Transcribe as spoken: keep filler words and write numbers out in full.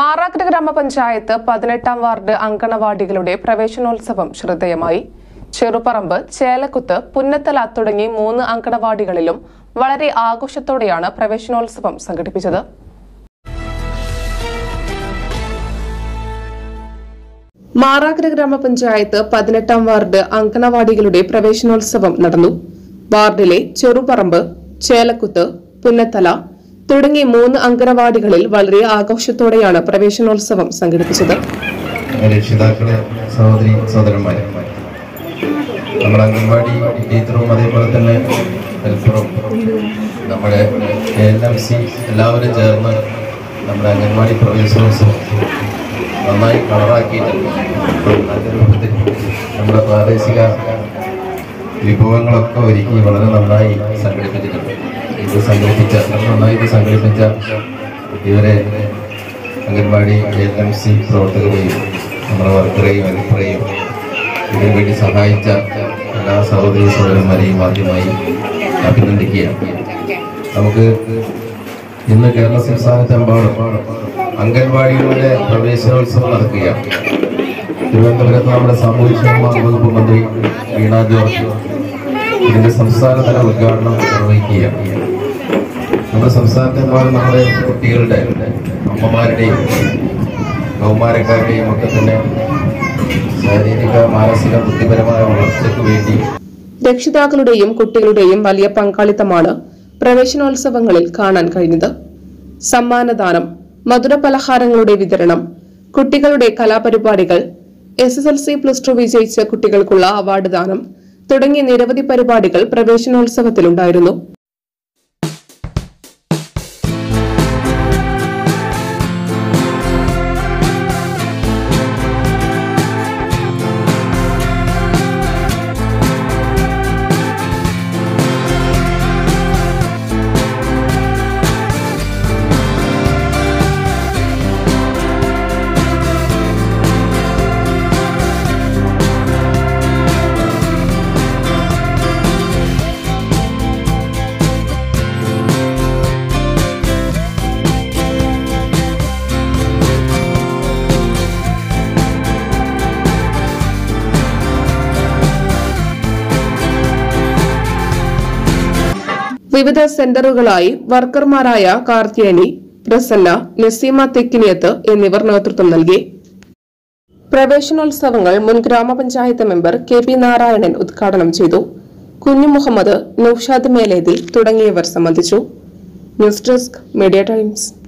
മാറാക്കര ഗ്രാമപഞ്ചായത്ത് പതിനെട്ടാം വാർഡ് അങ്കണവാടികളുടെ പ്രവേശനോത്സവം ശ്രദ്ധേയമായി. ചെറുപറമ്പ്, ചേലക്കുത്ത്, പുന്നത്തല തുടങ്ങി മൂന്ന് അങ്കണവാടികളിലും വളരെ ആഘോഷത്തോടെയാണ് പ്രവേശനോത്സവം സംഘടിപ്പിച്ചത്. മാറാക്കര ഗ്രാമപഞ്ചായത്ത് പതിനെട്ടാം വാർഡ് അങ്കണവാടികളുടെ പ്രവേശനോത്സവം നടന്നു. വാർഡിലെ ചെറുപറമ്പ്, ചേലക്കുത്ത്, പുന്നത്തല തുടങ്ങി മൂന്ന് അങ്കണവാടികളിൽ വളരെ ആഘോഷത്തോടെയാണ് പ്രവേശനോത്സവം സംഘടിപ്പിച്ചത്. രക്ഷിതാക്കളെ, സഹോദരി സഹോദരന്മാരെ, നമ്മുടെ അംഗൻവാടി ടീച്ചറും അതേപോലെ തന്നെ ഹെൽപ്പറും നമ്മുടെ എൽ എം സി എല്ലാവരും ചേർന്ന് നമ്മുടെ അംഗൻവാടി പ്രവേശനോത്സവം നന്നായി കളറാക്കിയിട്ടുണ്ട്. നല്ല രൂപത്തിൽ നമ്മുടെ പ്രാദേശിക വിഭവങ്ങളൊക്കെ ഒരുക്കി വളരെ നന്നായി സംഘടിപ്പിച്ചിട്ടുണ്ട്. ഇത് സംഘടിപ്പിച്ച നന്നായി ഇത് സംഘടിപ്പിച്ച ഇവരെ അംഗൻവാടി എൽ എം സി പ്രവർത്തകരെയും നമ്മുടെ വർക്കറെയും ഹെൽപ്പറെയും ഇതിനു വേണ്ടി സഹായിച്ച എല്ലാ സഹോദരി സഹോദരന്മാരെയും ആദ്യമായി അഭിനന്ദിക്കുകയാണ്. നമുക്ക് ഇന്ന് കേരള സംസ്ഥാനത്തെമ്പാടും അംഗൻവാടികളുടെ പ്രവേശനോത്സവം നടക്കുകയാണ്. തിരുവനന്തപുരത്ത് നമ്മുടെ സാമൂഹ്യക്ഷേമ വകുപ്പ് മന്ത്രി വീണ ജോർജ് ഇതിന്റെ സംസ്ഥാനതല ഉദ്ഘാടനം നിർവഹിക്കുകയാണ്. നമ്മുടെ സംസ്ഥാനത്തെമ്പാടും നമ്മുടെ കുട്ടികളുടെ അമ്മമാരുടെയും കൗമാരക്കാരുടെയും ഒക്കെ തന്നെ ശാരീരിക, മാനസിക, ബുദ്ധിപരമായ വളർച്ചയ്ക്ക് വേണ്ടി രക്ഷിതാക്കളുടെയും കുട്ടികളുടെയും വലിയ പങ്കാളിത്തമാണ് പ്രവേശനോത്സവങ്ങളിൽ കാണാൻ കഴിഞ്ഞത്. സമ്മാനദാനം, മധുരപലഹാരങ്ങളുടെ വിതരണം, കുട്ടികളുടെ കലാപരിപാടികൾ, S S L C plus two വിജയിച്ച കുട്ടികൾക്കുള്ള അവാർഡ് ദാനം തുടങ്ങിയ നിരവധി പരിപാടികൾ പ്രവേശനോത്സവത്തിലുണ്ടായിരുന്നു. വിവിധ സെന്ററുകളായി വർക്കർമാരായ കാർത്തിയാനി, പ്രസന്ന, നസീമ തെക്കിനിയത്ത് എന്നിവർ നേതൃത്വം നൽകി. പ്രവേശനോത്സവങ്ങൾ മുൻ ഗ്രാമപഞ്ചായത്ത് മെമ്പർ കെ പി നാരായണൻ ഉദ്ഘാടനം ചെയ്തു. കുഞ്ഞു മുഹമ്മദ്, നൌഷാദ് മേലേതിൽ തുടങ്ങിയവർ സംബന്ധിച്ചു. News desk, Media times.